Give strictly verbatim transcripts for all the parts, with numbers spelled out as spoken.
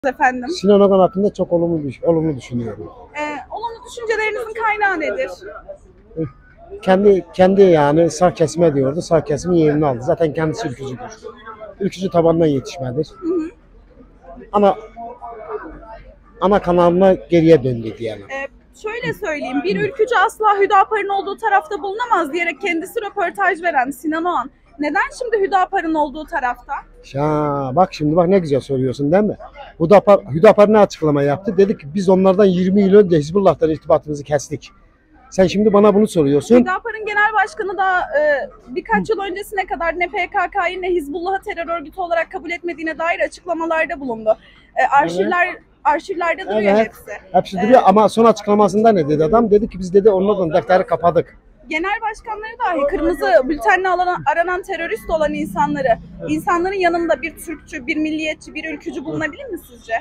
Efendim. Sinan Ogan hakkında çok olumlu, olumlu düşünüyorum. Ee, olumlu düşüncelerinizin kaynağı nedir? Kendi kendi yani sağ kesime diyordu. Sağ kesimin yerini aldı. Zaten kendisi ülkücüdür. Ülkücü tabandan yetişmedir. Hı hı. Ana ana kanalına geriye döndü diyelim. Ee, şöyle söyleyeyim. Bir ülkücü asla Hüdapar'ın olduğu tarafta bulunamaz diyerek kendisi röportaj veren Sinan Oğan neden şimdi Hüdapar'ın olduğu tarafta? Ya bak şimdi bak ne güzel soruyorsun değil mi? Hüdapar, Hüdapar ne açıklama yaptı? Dedi ki biz onlardan yirmi yıl önce Hizbullah'tan irtibatımızı kestik. Sen şimdi bana bunu soruyorsun. Hüdapar'ın genel başkanı da e, birkaç yıl öncesine kadar ne P K K'yı ne Hizbullah'ı terör örgütü olarak kabul etmediğine dair açıklamalarda bulundu. E, arşivler evet. Arşivlerde duruyor evet. hepsi. Hepsi duruyor ee, ama son açıklamasında ne dedi adam? Dedi ki biz dedi onlardan defteri kapadık. Genel başkanları dahi kırmızı bültenle aranan, aranan terörist olan insanları, evet. insanların yanında bir Türkçü, bir milliyetçi, bir ülkücü bulunabilir mi sizce?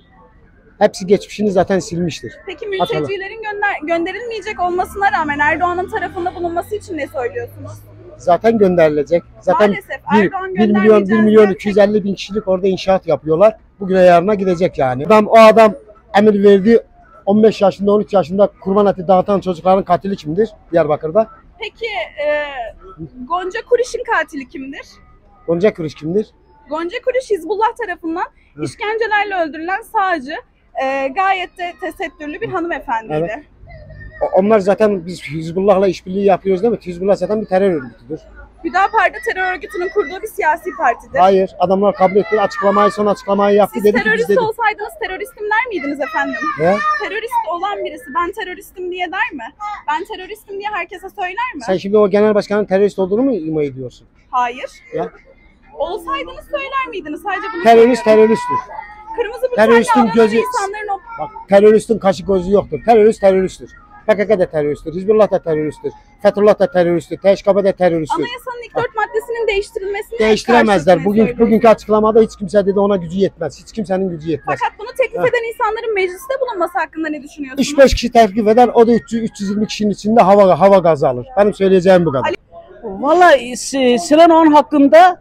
Hepsi geçmişini zaten silmiştir. Peki mültecilerin gönder gönderilmeyecek olmasına rağmen Erdoğan'ın tarafında bulunması için ne söylüyorsunuz? Zaten gönderilecek. Zaten maalesef bir, Erdoğan bir milyon, bir milyon iki yüz elli bin kişilik orada inşaat yapıyorlar. Bugüne yarına gidecek yani. Adam, o adam emir verdiği on beş yaşında on üç yaşında kurban eti dağıtan çocukların katili kimdir Diyarbakır'da? Peki e, Gonca Kuriş'in katili kimdir? Gonca Kuriş kimdir? Gonca Kuriş Hizbullah tarafından Hı. işkencelerle öldürülen sağcı, e, gayet de tesettürlü bir hanımefendiydi. Evet. Onlar zaten biz Hizbullah'la işbirliği yapıyoruz değil mi? Hizbullah zaten bir terör örgütüdür. Hüdapar'da terör örgütünün kurduğu bir siyasi partidir. Hayır, adamlar kabul etti. Açıklamayı son açıklamayı yaptı. Siz dedi terörist ki biz olsaydınız teröristim der miydiniz efendim? Ne? Terörist olan birisi ben teröristim diye der mi? Ben teröristim diye herkese söyler mi? Sen şimdi o genel başkanın terörist olduğunu mu ima ediyorsun? Hayır. Ya? Olsaydınız söyler miydiniz? Sadece bunu terörist teröristtir. Kırmızı bültenle gözü insanların o... Bak, teröristin kaşı gözü yoktur. Terörist teröristtir. P K K da teröristtir, Hizbullah da teröristtir, Fethullah da teröristtir, T Ş K B da teröristtir. Anayasanın ilk dört maddesinin değiştirilmesini değiştiremezler. Bugün bugünkü açıklamada hiç kimse dedi ona gücü yetmez. Hiç kimsenin gücü yetmez. Fakat bunu teklif ha. eden insanların mecliste bulunması hakkında ne düşünüyorsunuz? üç beş kişi teklif eder, o da üç yüz üç yüz yirmi kişinin içinde hava hava gazı alır. Benim söyleyeceğim bu kadar. Vallahi Sinan Oğan hakkında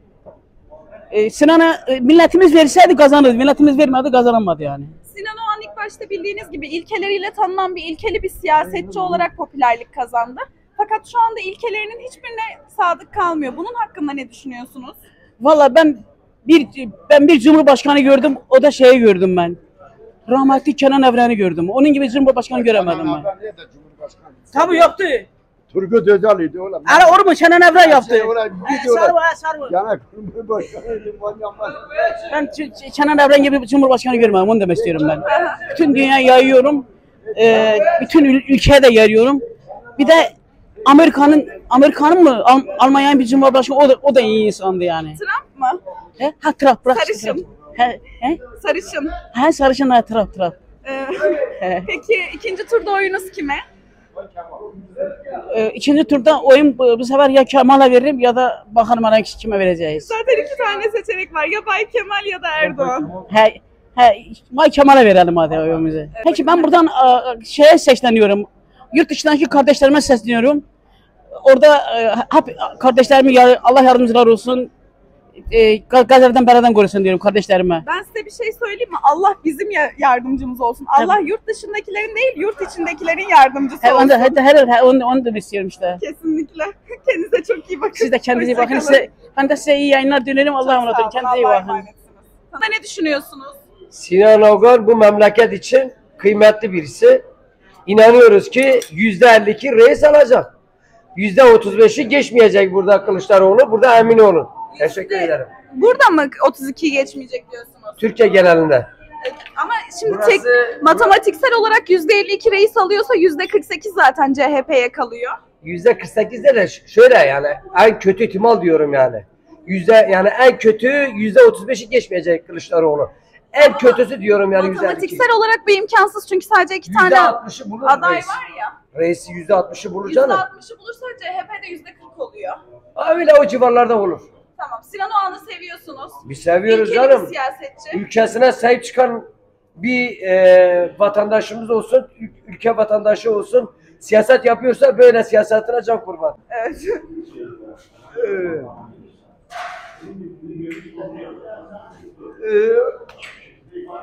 e, Sinan'a e, milletimiz verseydi kazanırdı. Milletimiz vermedi, kazanamadı yani. Sinan Oğan ilk başta bildiğiniz gibi ilkeleriyle tanınan bir ilkeli bir siyasetçi olarak popülerlik kazandı. Fakat şu anda ilkelerinin hiçbirine sadık kalmıyor. Bunun hakkında ne düşünüyorsunuz? Vallahi ben bir ben bir cumhurbaşkanı gördüm, o da şeyi gördüm ben. Rahmetli Kenan Evren'i gördüm. Onun gibi cumhurbaşkanı göremedim ben. Tabii yaptı. Turgut Özal'ıydı oğlum. Ara oğlum Kenan Evren yaptı. Sarı sarı. Yani Cumhurbaşkanıydı. Ben Kenan Evren gibi cumhurbaşkanı görmedim. Onu demek istiyorum ben. Bütün dünya yayıyorum. Ee, bütün ül ülkeye de yayıyorum. Bir de Amerika'nın Amerika'nın mı Al Almanya'nın bir cumhurbaşkanı o da o da iyi insandı yani. Trump mı? He? Ha Trump bırak. Sarışın. He? He? Sarışın. He sarışın ha Trump Trump. Ee, peki ikinci turda oyunuz kime? Ee, ikinci turda oyun bu sefer ya Kemal'a veririm ya da bakalım ana kime vereceğiz. Zaten iki tane seçenek var. Ya Bay Kemal ya da Erdoğan. He, he, Bay Kemal'a verelim hadi oyumuzu. Evet. Peki ben buradan a, şeye sesleniyorum. Yurt dışındaki kardeşlerime sesleniyorum. Orada e, hep kardeşlerimi Allah yardımcılar olsun. E, Gazze'den beladan korusun diyorum kardeşlerime. Ben size bir şey söyleyeyim mi? Allah bizim yardımcımız olsun. Allah evet. yurt dışındakilerin değil, yurt içindekilerin yardımcısı he, olsun. Onu, he, he, he, onu, onu da istiyorum işte. Kesinlikle. Kendinize çok iyi bakın. Siz de kendinize iyi bakın. Size, ben de size iyi yayınlar dilerim. Allah'a emanet olun. Kendinize iyi bakın. Sana ne düşünüyorsunuz? Sinan Ogan bu memleket için kıymetli birisi. İnanıyoruz ki yüzde elli iki reis alacak. Yüzde otuz beşi geçmeyecek burada Kılıçdaroğlu. Burada emin olun. Teşekkür ederim. Burada mı otuz ikiyi geçmeyecek diyorsunuz? Türkiye genelinde. Ama şimdi Burası, tek matematiksel olarak yüzde elli iki reis alıyorsa yüzde kırk sekiz zaten C H P'ye kalıyor. Yüzde kırk sekizde de şöyle yani en kötü ihtimal diyorum yani. Yüzde yani en kötü yüzde otuz beşi geçmeyecek Kılıçdaroğlu. En Ama kötüsü diyorum yani yüzde matematiksel olarak bu imkansız çünkü sadece iki tane aday reis. var ya. Reisi yüzde altmışı bulur canım. Yüzde altmışı bulursa C H P'de yüzde kırk oluyor. Öyle o civarlarda olur. Tamam. Sinan Oğan'ı seviyorsunuz. Biz seviyoruz İlkeli canım. Bir siyasetçi. Ülkesine sahip çıkan bir e, vatandaşımız olsun, ülke vatandaşı olsun. Siyaset yapıyorsa böyle siyasetine can kurban. Evet.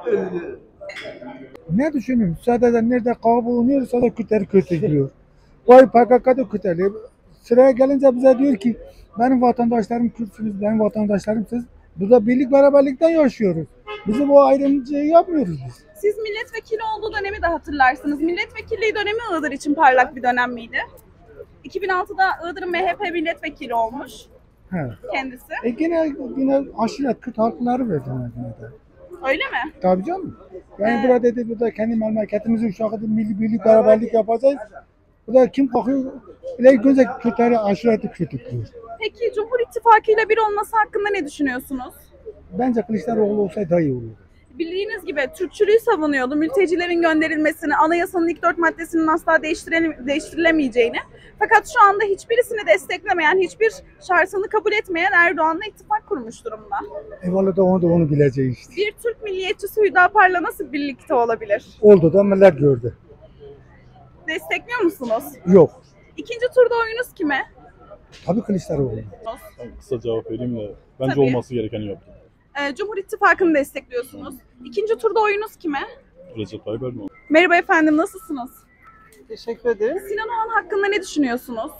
Ne düşünüyorum? Sadece nerede kavga oluyorsa da Kürtleri kötülüyor. Vay P K K'da Kürtleri. Sıraya gelince bize diyor ki benim vatandaşlarım Kürtsünüz, benim vatandaşlarım siz. Burada birlik beraberlikten yaşıyoruz. Bizim o ayrımcılığı yapmıyoruz biz. Siz milletvekili olduğu dönemi de hatırlarsınız. Milletvekilliği dönemi Iğdır için parlak bir dönem miydi? iki bin altıda Iğdır'ın M H P milletvekili olmuş He. kendisi. E yine, yine aşiret Kürt halkları verdiler yine de. Öyle mi? Tabii canım. Yani Ee, burada dedi burada kendi memleketimizin uşağıdır, milli birlik beraberlik yapacağız. Burada kim kalkıyor? İle gözle Kürtleri aşireti kötülüyor. Peki Cumhur İttifakı ile bir olması hakkında ne düşünüyorsunuz? Bence Kılıçdaroğlu olsaydı daha iyi olurdu. Bildiğiniz gibi Türkçülüğü savunuyordu. Mültecilerin gönderilmesini, anayasanın ilk dört maddesinin asla değiştirele- değiştirilemeyeceğini. Fakat şu anda hiçbirisini desteklemeyen, hiçbir şartını kabul etmeyen Erdoğan'la ittifak kurmuş durumda. Eyvallah da onu da onu bileceğiz işte. Bir Türk milliyetçisi Hüdapar'la nasıl birlikte olabilir? Oldu da millet gördü. Destekliyor musunuz? Yok. İkinci turda oyunuz kime? Tabii Kılıçdaroğlu. Ben kısa cevap vereyim de bence Tabii. olması gerekeni yaptı. Ee, Cumhur İttifakı'nı destekliyorsunuz. İkinci turda oyunuz kime? Recep Tayyip Erdoğan. Merhaba efendim, nasılsınız? Teşekkür ederim. Sinan Oğan hakkında ne düşünüyorsunuz?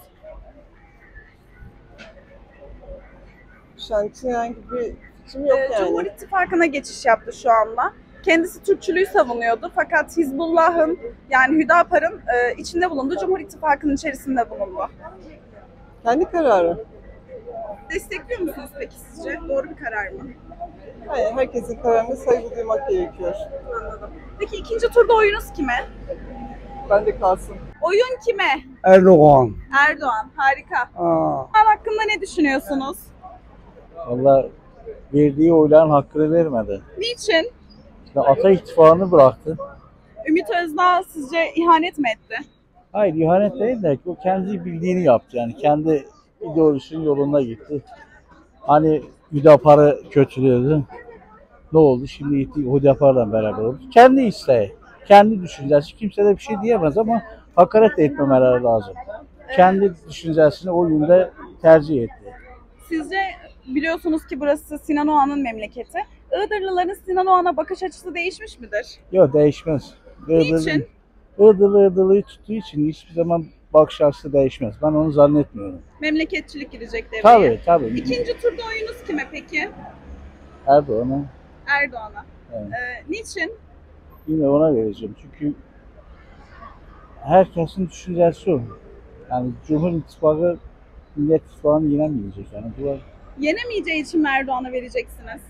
Şu an için herhangi bir fikrim yok Ee, Cumhur yani. İttifakı'na geçiş yaptı şu anda. Kendisi Türkçülüğü savunuyordu fakat Hizbullah'ın yani Hüdapar'ın e, içinde bulunduğu Cumhur İttifakı'nın içerisinde bulundu. Kendi kararı. Destekliyor musunuz peki sizce? Doğru bir karar mı? Hayır, herkesin kararına saygı duymak gerekiyor. Anladım. Peki ikinci turda oyunuz kime? Ben de kalsın. Oyun kime? Erdoğan. Erdoğan. Harika. Aa. Erdoğan hakkında ne düşünüyorsunuz? Valla verdiği oyların hakkını vermedi. Niçin? İşte Ata ittifakını bıraktı. Ümit Özdağ sizce ihanet mi etti? Hayır ihanet değil de o kendi bildiğini yaptı. Yani kendi ideolojisinin yolunda gitti. Hani Hüdapar'ı kötülüyordu. Ne oldu? Şimdi gitti Hüdapar'la beraber oldu. Kendi isteği, kendi düşüncesi. Kimse de bir şey diyemez ama hakaret de etmemeleri lazım. Kendi düşüncesini o yönde tercih etti. Sizce biliyorsunuz ki burası Sinan Oğan'ın memleketi. Iğdırlıların Sinan Oğan'a bakış açısı değişmiş midir? Yok değişmez. Niçin? Iğdırlı Iğdırlı'yı tuttuğu için hiçbir zaman bakış açısı değişmez. Ben onu zannetmiyorum. Memleketçilik girecek devreye. Tabii tabii. İkinci turda oyunuz kime peki? Erdoğan'a Erdoğan'a. Evet. Ee, niçin? yine ona vereceğim. Çünkü herkesin düşüncesi o. Yani Cumhur İttifakı Millet İttifakı'nı yenemeyecek. Yani bu Yenemeyeceği için mi Erdoğan'a vereceksiniz?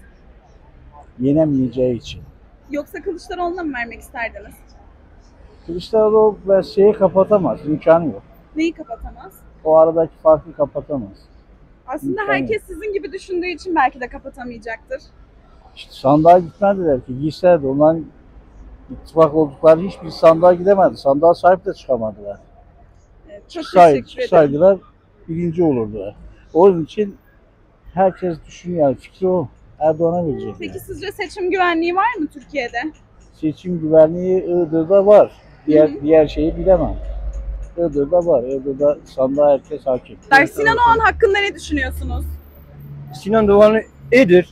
yenemeyeceği için. Yoksa Kılıçdaroğlu'na mı vermek isterdiniz? Kılıçdaroğlu ve şeyi kapatamaz. İmkanı yok. Neyi kapatamaz? O aradaki farkı kapatamaz. Aslında İmkanı herkes sizin gibi düşündüğü için belki de kapatamayacaktır. İşte sandığa gitmediler ki. Gitselerdi. Onların ittifak oldukları hiçbir sandığa gidemedi. Sandığa sahip de çıkamadılar. Evet, çok Çıksaydı, teşekkür ederim. çıksaydılar birinci olurdular. Onun için herkes düşünüyor. Yani fikri o. Erdoğan'a verecek. Peki Yani. sizce seçim güvenliği var mı Türkiye'de? Seçim güvenliği Iğdır'da var. Diğer Hı hı. diğer şeyi bilemem. Iğdır'da var. Iğdır'da sandığa herkes hakim. Sinan Oğan hakkında ne düşünüyorsunuz? Sinan Doğan iyidir.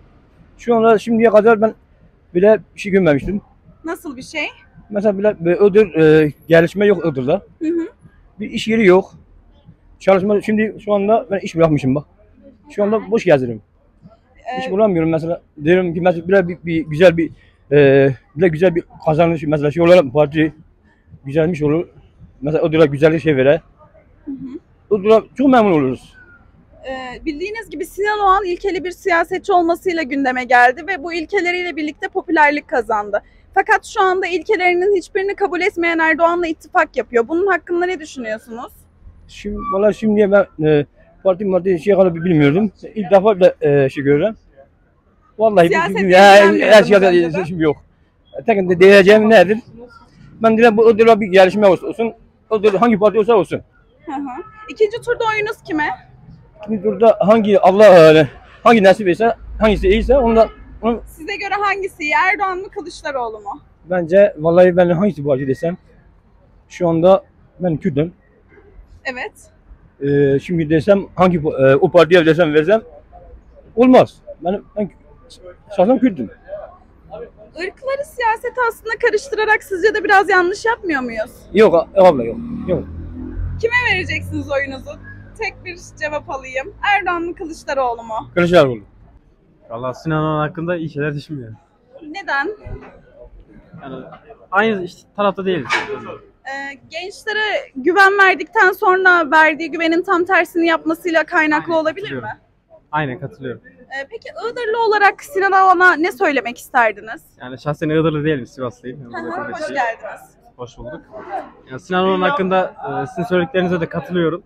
Şu anda şimdiye kadar ben bile bir şey görmemiştim. Nasıl bir şey? Mesela bile Iğdır e, gelişme yok Iğdır'da. Hı hı. Bir iş yeri yok. Çalışma şimdi şu anda ben iş bırakmışım bak. Şu anda boş geziyorum. İş Ee, bulamıyorum mesela. Diyorum ki mesela bile bir, bir güzel bir e, bile güzel bir kazanış mesela şey olarak parti güzelmiş olur. Mesela Iğdır'a güzel bir şey vere. hı hı. Iğdır'a çok memnun oluruz. Ee, bildiğiniz gibi Sinan Oğan ilkeli bir siyasetçi olmasıyla gündeme geldi ve bu ilkeleriyle birlikte popülerlik kazandı. Fakat şu anda ilkelerinin hiçbirini kabul etmeyen Erdoğan'la ittifak yapıyor. Bunun hakkında ne düşünüyorsunuz? Şimdi valla şimdiye ben e, parti parti şey kadar bilmiyordum. İlk defa da e, şey görüyorum. Vallahi Siyasetle bir, her, her ilgilenmiyordunuz şeyde önceden. seçim yok. Tek de diyeceğim nedir? Ben dilerim bu Iğdır'a bir gelişme olsun. Iğdır hangi parti olsa olsun. Hı hı. İkinci turda oyunuz kime? Şimdi burada hangi Allah e, hangi nasip etse, hangisi iyiyse ondan onu Size göre hangisi iyi? Erdoğan mı Kılıçdaroğlu mu? bence vallahi ben hangisi parti desem şu anda ben Kürt'üm. Evet. E, şimdi desem hangi e, o partiye desem versem olmaz. Ben, ben şahsen Kürt'üm. Irkları siyasete aslında karıştırarak sizce de biraz yanlış yapmıyor muyuz? Yok abla yok. Yok. Kime vereceksiniz oyunuzu? Tek bir cevap alayım. Erdoğan mı Kılıçdaroğlu mu? Kılıçdaroğlu. Valla Sinan Oğan hakkında iyi şeyler düşünmüyorum. Neden? Yani aynı işte tarafta değiliz. Ee, gençlere güven verdikten sonra verdiği güvenin tam tersini yapmasıyla kaynaklı olabilir mi? Aynen katılıyorum. Ee, peki Iğdırlı olarak Sinan Oğan'a ne söylemek isterdiniz? Yani şahsen Iğdırlı değilim, Sivaslıyım. Hı hı, hoş geldiniz. Hoş bulduk. Yani Sinan Oğan hakkında e, sizin söylediklerinize de katılıyorum.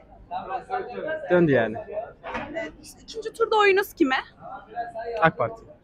Döndü yani. Ee, ikinci turda oyunuz kime? AK Parti.